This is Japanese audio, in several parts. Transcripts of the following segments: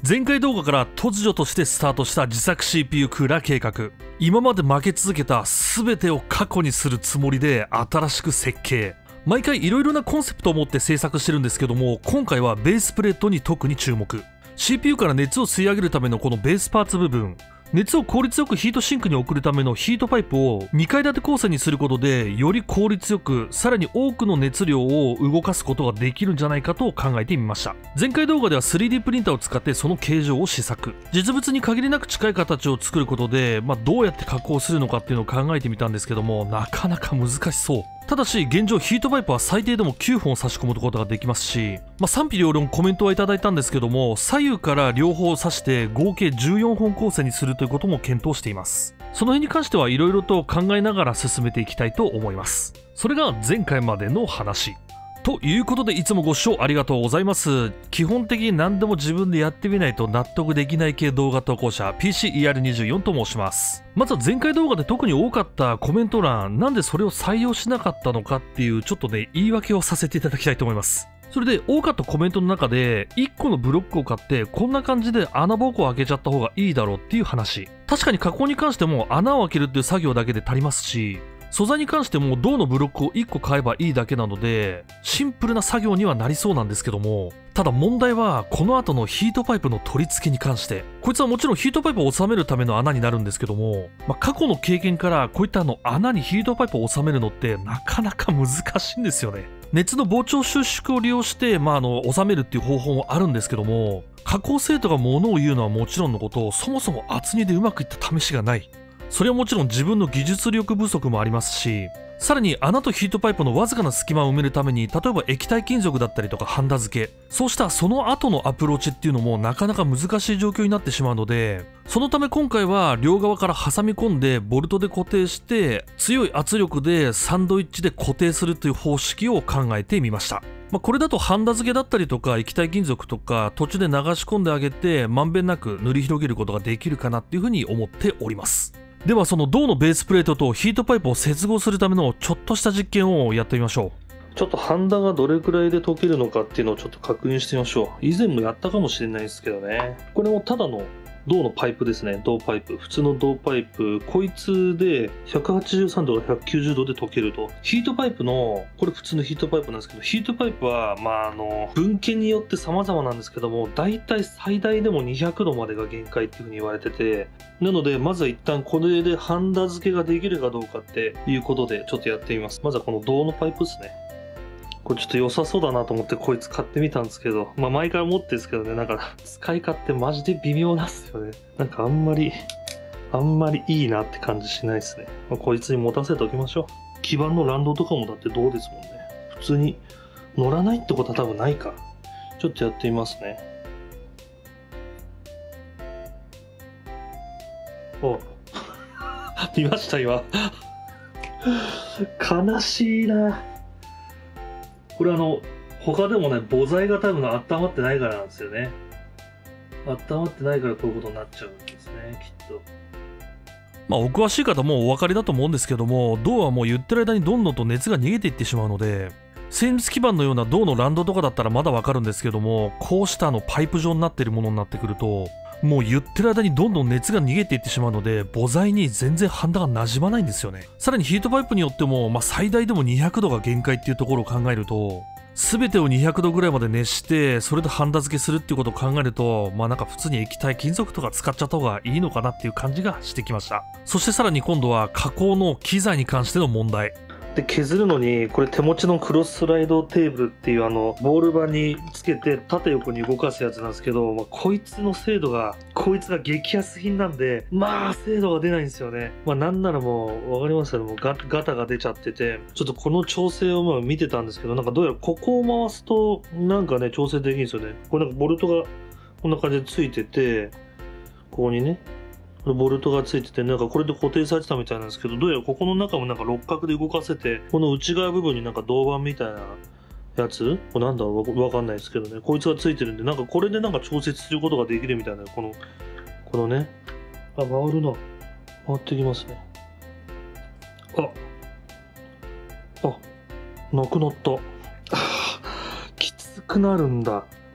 前回動画から突如としてスタートした自作 CPU クーラー計画。今まで負け続けた全てを過去にするつもりで新しく設計。毎回いろいろなコンセプトを持って制作してるんですけども、今回はベースプレートに特に注目。CPU から熱を吸い上げるためのこのベースパーツ部分、熱を効率よくヒートシンクに送るためのヒートパイプを2階建て構成にすることで、より効率よくさらに多くの熱量を動かすことができるんじゃないかと考えてみました。前回動画では 3D プリンターを使ってその形状を試作、実物に限りなく近い形を作ることで、どうやって加工するのかっていうのを考えてみたんですけども、なかなか難しそう。ただし現状ヒートパイプは最低でも9本差し込むことができますし、賛否両論コメントはいただいたんですけども、左右から両方差して合計14本構成にするということも検討しています。その辺に関してはいろいろと考えながら進めていきたいと思います。それが前回までの話ということで、いつもご視聴ありがとうございます。基本的に何でも自分でやってみないと納得できない系動画投稿者 PCER24 と申します。まずは前回動画で特に多かったコメント欄、なんでそれを採用しなかったのかっていうちょっとね、言い訳をさせていただきたいと思います。それで多かったコメントの中で1個のブロックを買ってこんな感じで穴ぼこを開けちゃった方がいいだろうっていう話。確かに加工に関しても穴を開けるっていう作業だけで足りますし、素材に関しても銅のブロックを1個買えばいいだけなのでシンプルな作業にはなりそうなんですけども、ただ問題はこの後のヒートパイプの取り付けに関して、こいつはもちろんヒートパイプを収めるための穴になるんですけども、過去の経験からこういった穴にヒートパイプを収めるのってなかなか難しいんですよね。熱の膨張収縮を利用して収めるっていう方法もあるんですけども、加工生徒が物を言うのはもちろんのこと、そもそも厚煮でうまくいった試しがない。それはもちろん自分の技術力不足もありますし、さらに穴とヒートパイプのわずかな隙間を埋めるために、例えば液体金属だったりとかハンダ付け、そうしたその後のアプローチっていうのもなかなか難しい状況になってしまうので、そのため今回は両側から挟み込んでボルトで固定して、強い圧力でサンドイッチで固定するという方式を考えてみました。これだとハンダ付けだったりとか液体金属とか途中で流し込んであげてまんべんなく塗り広げることができるかなっていうふうに思っております。ではその銅のベースプレートとヒートパイプを接合するためのちょっとした実験をやってみましょう。ちょっとハンダがどれくらいで溶けるのかっていうのをちょっと確認してみましょう。以前もやったかもしれないですけどね。これもただの銅のパイプですね。銅パイプ。普通の銅パイプ。こいつで183度から190度で溶けると。ヒートパイプの、これ普通のヒートパイプなんですけど、ヒートパイプは、文献によって様々なんですけども、だいたい最大でも200度までが限界っていうふうに言われてて、なので、まずは一旦これでハンダ付けができるかどうかっていうことで、ちょっとやってみます。まずはこの銅のパイプですね。これちょっと良さそうだなと思ってこいつ買ってみたんですけど、前から持ってるんですけどね、使い勝手マジで微妙なんですよね。あんまりいいなって感じしないですね。こいつに持たせておきましょう。基板のランドとかもだって銅ですもんね。普通に乗らないってことは多分ないか。ちょっとやってみますね。見ました今。悲しいな。これ他でもね、母材が多分温まってないからなんですよね。温まってないからこういうことになっちゃうんですね、きっと。お詳しい方もお分かりだと思うんですけども、銅はもう言ってる間にどんどんと熱が逃げていってしまうので、精密基板のような銅のランドとかだったらまだわかるんですけども、こうしたパイプ状になっているものになってくると、もう言ってる間にどんどん熱が逃げていってしまうので、母材に全然ハンダが馴染まないんですよね。さらにヒートパイプによっても、最大でも200度が限界っていうところを考えると、全てを200度ぐらいまで熱して、それでハンダ付けするっていうことを考えると、普通に液体金属とか使っちゃった方がいいのかなっていう感じがしてきました。そしてさらに今度は加工の機材に関しての問題。で削るのにこれ手持ちのクロススライドテーブルっていうボール板につけて縦横に動かすやつなんですけど、こいつが激安品なんで精度が出ないんですよね。なんならもう分かりますけどもガタが出ちゃってて、ちょっとこの調整を見てたんですけど、どうやらここを回すと調整できるんですよね。これボルトがこんな感じでついてて、ここにねボルトがついてて、これで固定されてたみたいなんですけど、どうやらここの中も六角で動かせて、この内側部分に銅板みたいなやつ、これわかんないですけどね、こいつがついてるんで、これで調節することができるみたいな、このね、回るな。回ってきますね。なくなった。きつくなるんだ。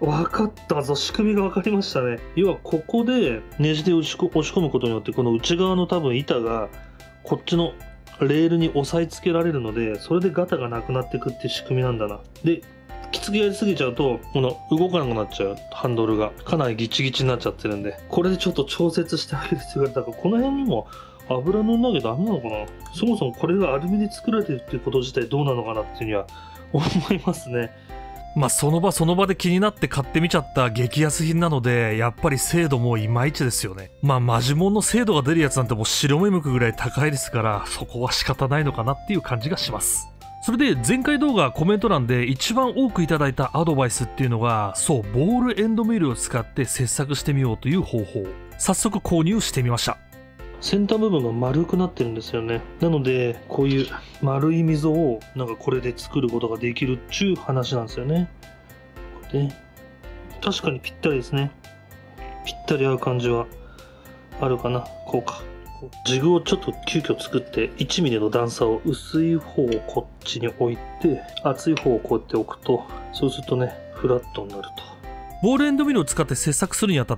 分かったぞ。仕組みが分かりましたね。要はここでネジで押し込むことによって、この内側の多分板がこっちのレールに押さえつけられるので、それでガタがなくなっていくっていう仕組みなんだな。で、きつくやりすぎちゃうと、この動かなくなっちゃうハンドルがかなりギチギチになっちゃってるんで、これでちょっと調節してあげる必要がある。だからこの辺にも油塗んなきゃダメなのかな。そもそもこれがアルミで作られてるっていうこと自体どうなのかなっていうには思いますね。まあその場その場で気になって買ってみちゃった激安品なので、やっぱり精度もいまいちですよね。まあマジモンの精度が出るやつなんてもう白目向くぐらい高いですから、そこは仕方ないのかなっていう感じがします。それで前回動画コメント欄で一番多くいただいたアドバイスっていうのが、そう、ボールエンドミルを使って切削してみようという方法。早速購入してみました。先端部分が丸くなってるんですよね。なのでこういう丸い溝をなんかこれで作ることができるっちゅう話なんですよね。これで確かにぴったりですね。ぴったり合う感じはあるかな。こうか。ジグをちょっと急遽作って1ミリの段差を薄い方をこっちに置いて、厚い方をこうやって置くと、そうするとねフラットになると。ボールエンドミルを使って切削するにあたって、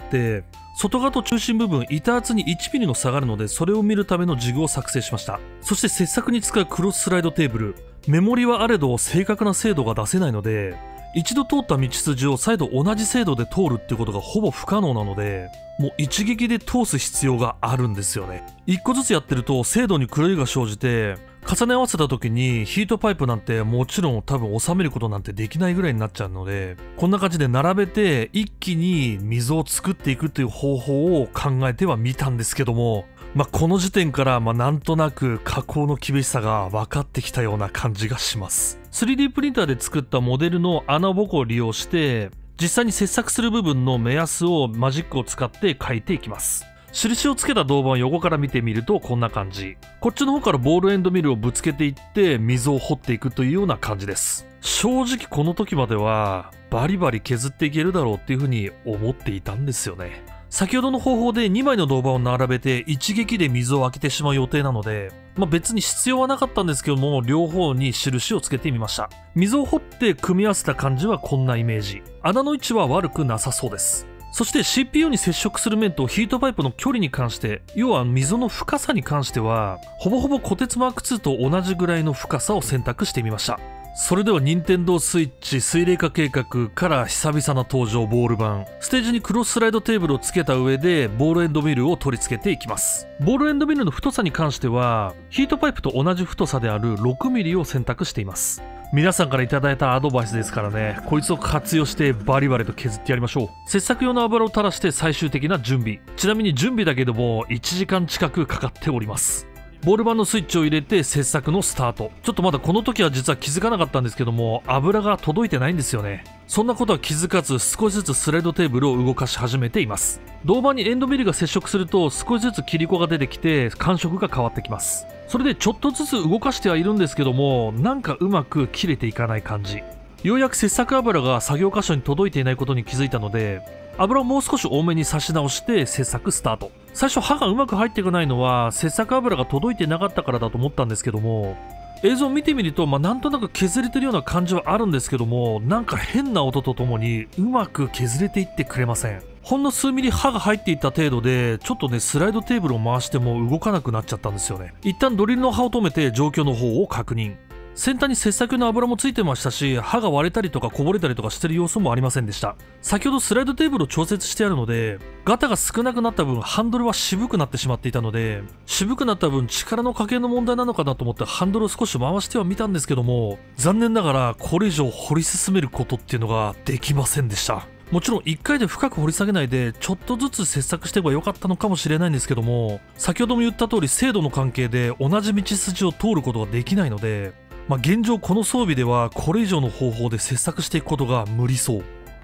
外側と中心部分板厚に1ミリの差があるので、それを見るためのジグを作成しました。そして切削に使うクロススライドテーブル、メモリはあれど正確な精度が出せないので、一度通った道筋を再度同じ精度で通るっていうことがほぼ不可能なので、もう一撃で通す必要があるんですよね。一個ずつやってると精度に狂いが生じて、重ね合わせた時にヒートパイプなんてもちろん多分収めることなんてできないぐらいになっちゃうので、こんな感じで並べて一気に溝を作っていくっていう方法を考えてはみたんですけども、この時点からなんとなく加工の厳しさが分かってきたような感じがします。3D プリンターで作ったモデルの穴ぼこを利用して、実際に切削する部分の目安をマジックを使って書いていきます。印をつけた銅板を横から見てみるとこんな感じ。こっちの方からボールエンドミルをぶつけていって溝を掘っていくというような感じです。正直この時まではバリバリ削っていけるだろうっていう風に思っていたんですよね。先ほどの方法で2枚の銅板を並べて一撃で溝を開けてしまう予定なので、別に必要はなかったんですけども、両方に印をつけてみました。溝を掘って組み合わせた感じはこんなイメージ。穴の位置は悪くなさそうです。そして CPU に接触する面とヒートパイプの距離に関して、要は溝の深さに関しては、ほぼほぼコテツマーク2と同じぐらいの深さを選択してみました。それでは任天堂スイッチ水冷化計画から久々な登場ボール板。ステージにクロススライドテーブルをつけた上でボールエンドミルを取り付けていきます。ボールエンドミルの太さに関しては、ヒートパイプと同じ太さである 6mm を選択しています。皆さんからいただいたアドバイスですからね、こいつを活用してバリバリと削ってやりましょう。切削用の油を垂らして最終的な準備。ちなみに準備だけでも1時間近くかかっております。ボール板のスイッチを入れて切削のスタート。ちょっとまだこの時は実は気づかなかったんですけども、油が届いてないんですよね。そんなことは気づかず少しずつスライドテーブルを動かし始めています。銅板にエンドミルが接触すると少しずつ切り子が出てきて感触が変わってきます。それでちょっとずつ動かしてはいるんですけども、なんかうまく切れていかない感じ。ようやく切削油が作業箇所に届いていないことに気づいたので、油をもう少し多めに差し直して切削スタート。最初刃がうまく入っていかないのは切削油が届いてなかったからだと思ったんですけども、映像を見てみるとなんとなく削れてるような感じはあるんですけども、なんか変な音とともにうまく削れていってくれません。ほんの数ミリ刃が入っていった程度で、ちょっとねスライドテーブルを回しても動かなくなっちゃったんですよね。一旦ドリルの刃を止めて状況の方を確認。先端に切削の油もついてましたし、刃が割れたりとかこぼれたりとかしてる様子もありませんでした。先ほどスライドテーブルを調節してあるので、ガタが少なくなった分ハンドルは渋くなってしまっていたので、渋くなった分力の加減の問題なのかなと思ってハンドルを少し回してはみたんですけども、残念ながらこれ以上掘り進めることっていうのができませんでした。もちろん1回で深く掘り下げないでちょっとずつ切削していけばよかったのかもしれないんですけども、先ほども言った通り精度の関係で同じ道筋を通ることができないので、現状この装備ではこれ以上の方法で切削していくことが無理そう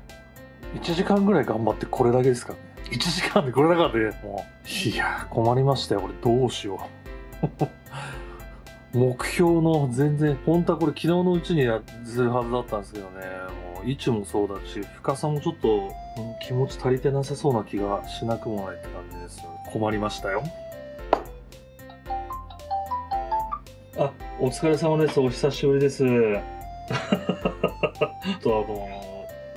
。1時間ぐらい頑張ってこれだけですかね。1時間でこれだからでもう、いや困りましたよ。これどうしよう目標の全然、本当はこれ昨日のうちにするはずだったんですけどね、もう位置もそうだし深さもちょっと、気持ち足りてなさそうな気がしなくもないって感じですよ。困りましたよ。あ、お疲れ様です。お久しぶりです。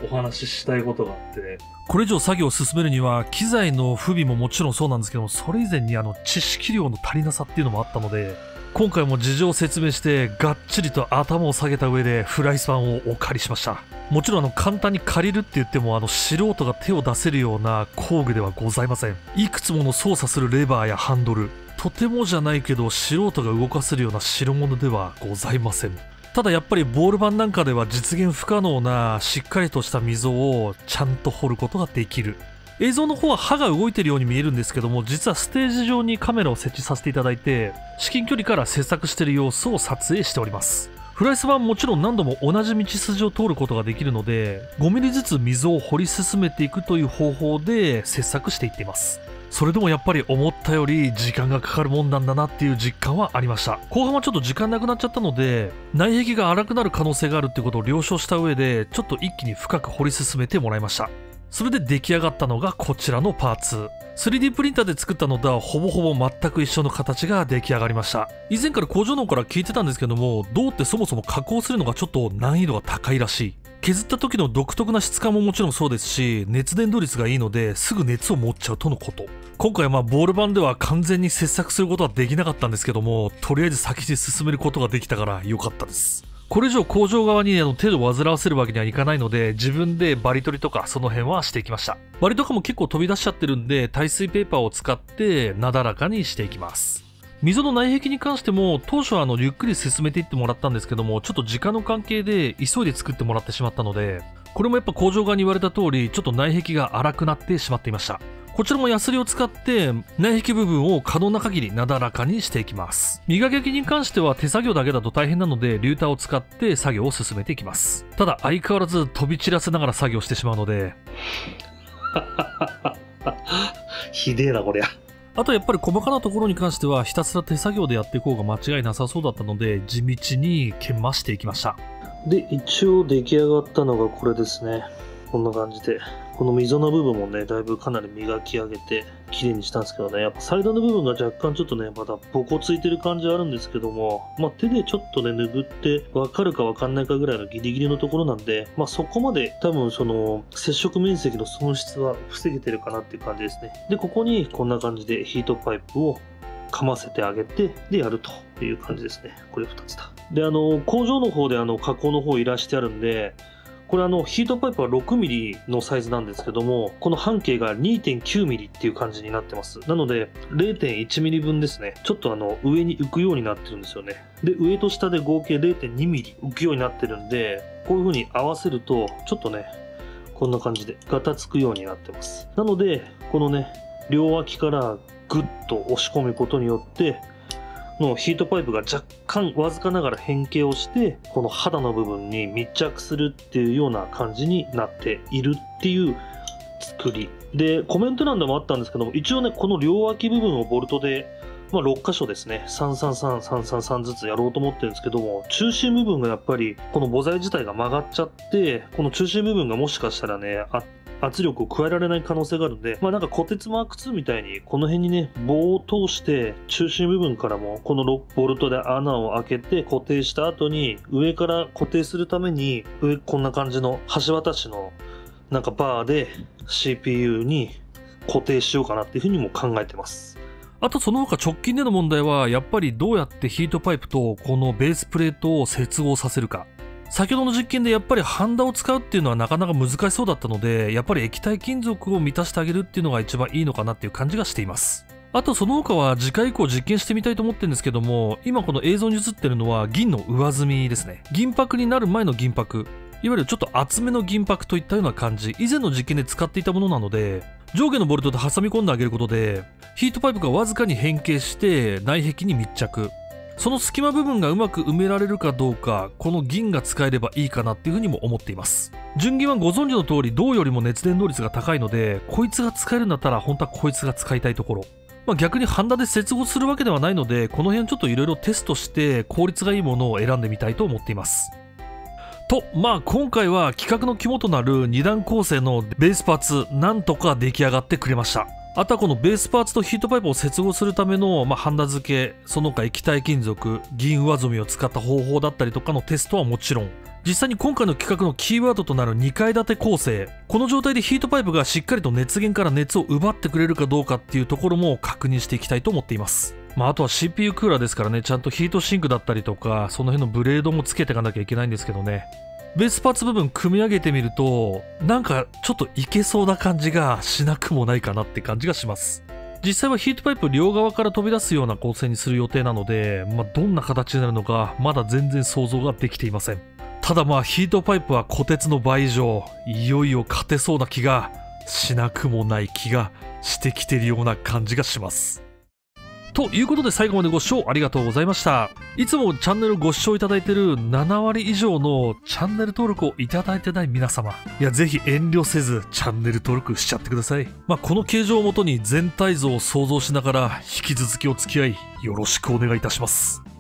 お話ししたいことがあって、これ以上作業を進めるには機材の不備ももちろんそうなんですけども、それ以前に知識量の足りなさっていうのもあったので、今回も事情を説明してがっちりと頭を下げた上でフライパンをお借りしました。もちろん簡単に借りるって言っても素人が手を出せるような工具ではございません。いくつもの操作するレバーやハンドル、とてもじゃないけど素人が動かせるような代物ではございません。ただやっぱりボール盤なんかでは実現不可能なしっかりとした溝をちゃんと掘ることができる。映像の方は刃が動いてるように見えるんですけども、実はステージ上にカメラを設置させていただいて、至近距離から切削している様子を撮影しております。フライスはもちろん何度も同じ道筋を通ることができるので、5ミリずつ溝を掘り進めていくという方法で切削していっています。それでもやっぱり思ったより時間がかかるもんなんだなっていう実感はありました。後半はちょっと時間なくなっちゃったので、内壁が荒くなる可能性があるってことを了承した上で、ちょっと一気に深く掘り進めてもらいました。それで出来上がったのがこちらのパーツ。3D プリンターで作ったのとはほぼほぼ全く一緒の形が出来上がりました。以前から工場の方から聞いてたんですけども、銅ってそもそも加工するのがちょっと難易度が高いらしい。削った時の独特な質感ももちろんそうですし、熱伝導率がいいのですぐ熱を持っちゃうとのこと。今回はボール盤では完全に切削することはできなかったんですけども、とりあえず先に進めることができたから良かったです。これ以上工場側に手を煩わせるわけにはいかないので、自分でバリ取りとかその辺はしていきました。バリとかも結構飛び出しちゃってるんで、耐水ペーパーを使ってなだらかにしていきます。溝の内壁に関しても当初はゆっくり進めていってもらったんですけども、ちょっと時間の関係で急いで作ってもらってしまったので、これもやっぱ工場側に言われた通り、ちょっと内壁が荒くなってしまっていました。こちらもヤスリを使って内壁部分を可能な限りなだらかにしていきます。磨き焼きに関しては手作業だけだと大変なので、リューターを使って作業を進めていきます。ただ相変わらず飛び散らせながら作業してしまうのでひでえなこりゃ。 あとやっぱり細かなところに関してはひたすら手作業でやっていこうが間違いなさそうだったので、地道に研磨していきました。 で、一応出来上がったのがこれですね。こんな感じで。この溝の部分もね、だいぶかなり磨き上げて綺麗にしたんですけどね、やっぱサイドの部分が若干ちょっとね、まだボコついてる感じはあるんですけども、手でちょっとね、拭って分かるか分かんないかぐらいのギリギリのところなんで、そこまで多分接触面積の損失は防げてるかなっていう感じですね。で、ここにこんな感じでヒートパイプをかませてあげて、でやるという感じですね。これ2つだ。で、工場の方で加工の方いらしてあるんで、これヒートパイプは 6mm のサイズなんですけども、この半径が 2.9mm っていう感じになってます。なので 0.1mm 分ですね。ちょっと上に浮くようになってるんですよね。で、上と下で合計 0.2mm 浮くようになってるんで、こういう風に合わせるとちょっとね、こんな感じでガタつくようになってます。なのでこのね、両脇からグッと押し込むことによってのヒートパイプが若干わずかながら変形をして、この肌の部分に密着するっていうような感じになっているっていう作りで、コメント欄でもあったんですけども、一応ね、この両脇部分をボルトで6箇所ですね、333、333ずつやろうと思ってるんですけども、中心部分がやっぱりこの母材自体が曲がっちゃって、この中心部分がもしかしたらね、圧力を加えられない可能性があるんで、なんか鋼鉄マーク2みたいにこの辺にね、棒を通して中心部分からもこのボルトで穴を開けて固定した後に、上から固定するためにこんな感じの橋渡しのなんかバーで CPU に固定しようかなっていうふうにも考えてます。 あとその他直近での問題はやっぱりどうやってヒートパイプとこのベースプレートを接合させるか。先ほどの実験でやっぱりハンダを使うっていうのはなかなか難しそうだったので、やっぱり液体金属を満たしてあげるっていうのが一番いいのかなっていう感じがしています。あとその他は次回以降実験してみたいと思ってるんですけども、今この映像に映ってるのは銀の上積みですね。銀箔になる前の銀箔、いわゆるちょっと厚めの銀箔といったような感じ、以前の実験で使っていたものなので、上下のボルトで挟み込んであげることでヒートパイプがわずかに変形して内壁に密着、その隙間部分がうまく埋められるかどうか、この銀が使えればいいかなっていうふうにも思っています。純銀はご存知の通り銅よりも熱伝導率が高いので、こいつが使えるんだったら本当はこいつが使いたいところ、逆にハンダで接合するわけではないので、この辺ちょっといろいろテストして効率がいいものを選んでみたいと思っています。と、今回は企画の肝となる2段構成のベースパーツ、なんとか出来上がってくれました。あとはこのベースパーツとヒートパイプを接合するための、ハンダ付け、その他液体金属、銀上積みを使った方法だったりとかのテストはもちろん、 実際に今回の企画のキーワードとなる2階建て構成、この状態でヒートパイプがしっかりと熱源から熱を奪ってくれるかどうかっていうところも確認していきたいと思っています。あとは CPU クーラーですからね、ちゃんとヒートシンクだったりとか、その辺のブレードもつけていかなきゃいけないんですけどね。ベースパーツ部分組み上げてみると、なんかちょっといけそうな感じがしなくもないかなって感じがします。実際はヒートパイプ両側から飛び出すような構成にする予定なので、どんな形になるのかまだ全然想像ができていません。ただヒートパイプは虎鉄の倍以上、いよいよ勝てそうな気がしなくもない気がしてきているような感じがします。ということで最後までご視聴ありがとうございました。いつもチャンネルご視聴いただいている7割以上のチャンネル登録をいただいてない皆様、ぜひ遠慮せずチャンネル登録しちゃってください。この形状をもとに全体像を想像しながら引き続きお付き合いよろしくお願いいたします。